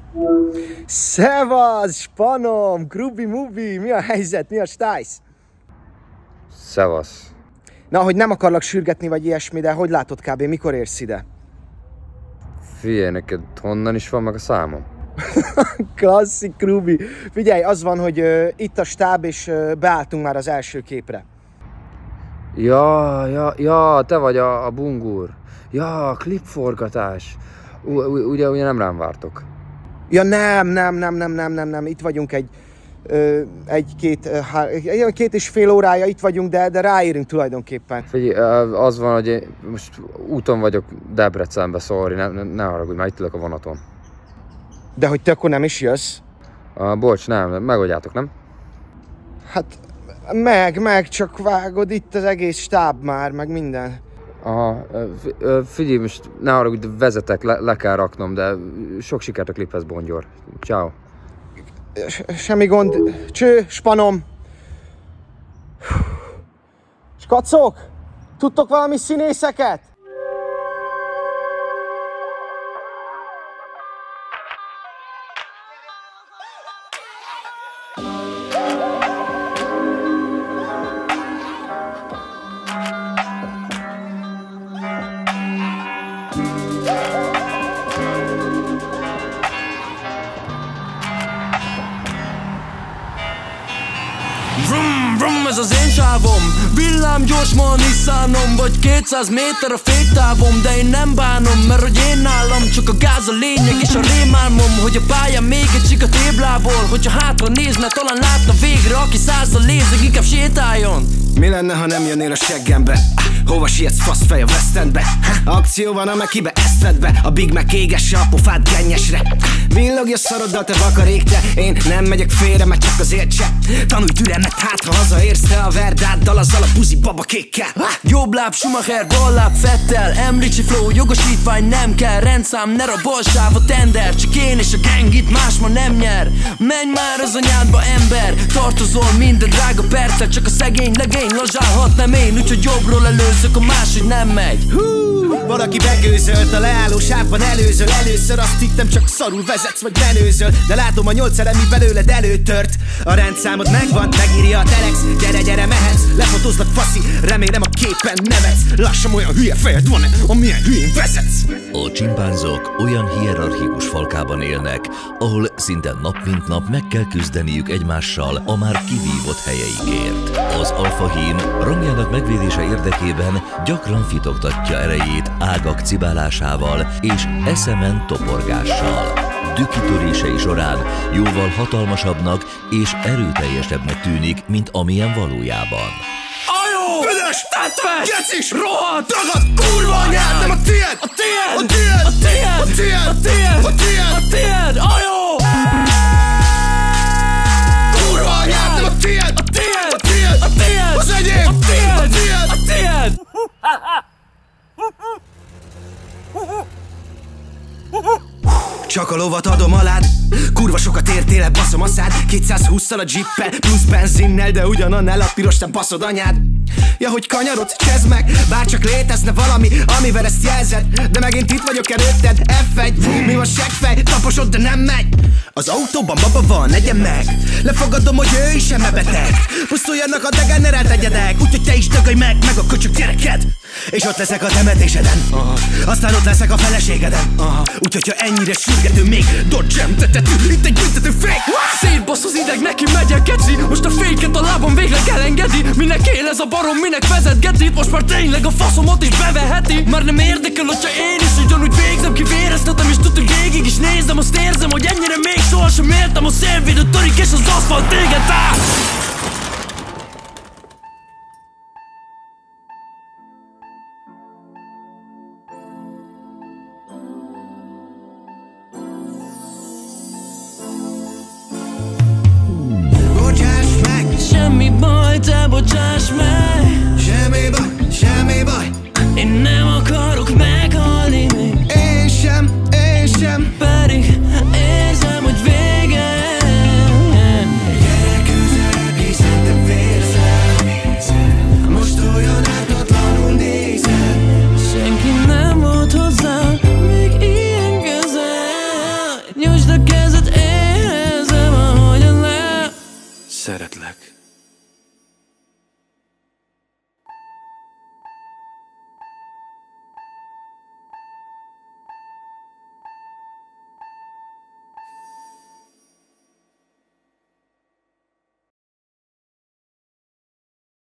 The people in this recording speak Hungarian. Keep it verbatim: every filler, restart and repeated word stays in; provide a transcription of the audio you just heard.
Szevasz, Spanom, Grubi Mubi, mi a helyzet, mi a stájsz? Szevasz. Na, hogy nem akarlak sürgetni vagy ilyesmi, de hogy látod kb. Mikor érsz ide? Figyelj, neked honnan is van meg a számom? Klasszik, Grubi. Figyelj, az van, hogy uh, itt a stáb, és uh, beálltunk már az első képre. Ja, ja, ja, te vagy a, a bungur. Ja, klipforgatás. Ugye, ugye nem rám vártok? Ja nem, nem, nem, nem, nem, nem, nem. Itt vagyunk egy, ö, egy két, ö, két és fél órája itt vagyunk, de, de ráérünk tulajdonképpen. Figyelj, az van, hogy én most úton vagyok Debrecenbe, sorry, ne, ne, ne haragudj, már itt ülök a vonaton. De hogy te akkor nem is jössz? Uh, bocs, nem, megoldjátok, nem? Hát meg, meg, csak vágod, itt az egész stáb már, meg minden. Aha, figyelj, most ne haragudj, vezetek, le, le kell raknom, de sok sikert a kliphez, Bongyor. Ciao. Semmi gond. Cső, Spanom. Skacok, tudtok valami színészeket? Vrum, vrum, ez az én sávom. Villám gyors, ma a Nissanom. Vagy kétszáz méter a féktávom. De én nem bánom, mert hogy én nálam csak a gáz a lényeg és a rémálmom, hogy a pályán még egy csika téblából. Hogyha hátra nézne, talán látna végre, aki százal lézeg, inkább sétáljon. Mi lenne, ha nem jönnél a seggembe? Hova sietsz, faszfej a West Endbe? Akció van a Mekibe, eszedbe. A Big Mac égesse a pofád gennyesre. Villogj a szaroddal, te vakarék, te. Én nem megyek félre, mert csak azért se. Tanulj türelmet, hát ha hazaérsz, te a verdáddal, azzal a buzi babakékkel. Jobb láb, Schumacher, bal láb, Fettel. Emricsi flow, jogosítvány nem kell. Rendszám, ne rabolsáv a tender. Csak én és a gang itt, más ma nem nyer. Menj már az anyádba, ember. Tartozol minden drága perccel. Csak a szegény legény lazsálhat, nem én. Úgyhogy jobbról előzök, a máshogy nem megy. Hú, valaki begőzölt a leálló sávban előzöl. Először azt hittem, csak szarul vezetsz vagy menőzöl. De látom a nyolc elemi belőled előtört. A rendszámod megvan, megírja a telex. Gyere, gyere, mehetsz, lefotózlak faszi. Remélem a képen nevetsz. Lassan olyan hülye fejed van-e, amilyen hülyén vezetsz. A csimpánzok olyan hierarchikus falkában élnek, ahol szinte nap mint nap meg kell küzdeniük egymással a már kivívott helyeikért. Az alfahím rangjának megvédése érdekében gyakran fitoktatja erejét ágak cibálásával és eszemen toporgással. Dükkitörései során jóval hatalmasabbnak és erőteljesebbnek tűnik, mint amilyen valójában. Ajó! Büdös! Tetves! Gecis! Rohadt! Ragad! Kurva anyád! Nem a tiéd! A tiéd! A tiéd! A tiéd! A tiéd! A tiéd! A tiéd! A tiéd! Ajó! Kurva anyád! Nem a tiéd! A tiéd! A tiéd! A tiéd! Az enyém! A tiéd! A tiéd! A tiéd! Csak a lovat adom alád. Kurva sokat értél el, baszom a szád. kétszázhússzal a jeeppel, plusz benzinnel, de ugyanannál a piros, te baszod anyád. Ja, hogy kanyarodsz, csezd meg. Bárcsak létezne valami, amivel ezt jelzed. De megint itt vagyok előtted, ef egy. Mi van seggfej, taposod, de nem megy. Az autóban baba van, negyen meg. Lefogadom, hogy ő is beteg. Pusztuljanak a degenerált egyedek. Úgyhogy te is dögölj meg, meg a köcsök gyereked. És ott leszek a temetéseden, aha. Aztán ott leszek a feleségeden, aha. Úgyhogy ha ennyire sürgető még Dodge-em tetetű, itt egy büntető fék. Szétbasz az ideg, neki megyek geci. Most a féket a lábam végleg elengedi. Minek él ez a barom, minek vezetgeti. Most már tényleg a faszomat is beveheti. Már nem érdekel, hogyha én is ugyanúgy végzem. Kivéreztetem és tudod végig is nézem. Azt érzem, hogy ennyire még sohasem értem. A szélvédő törik és az aszfalt téged át.